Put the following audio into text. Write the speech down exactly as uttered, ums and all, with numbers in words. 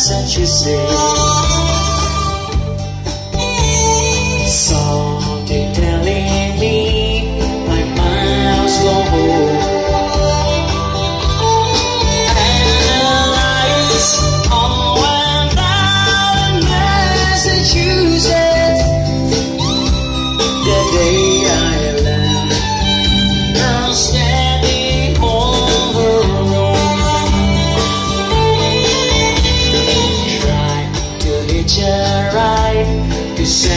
Massachusetts. Something telling me my miles go home. And the lights all went down in Massachusetts the day I left. Girl standing on her own, tried to hitch a ride to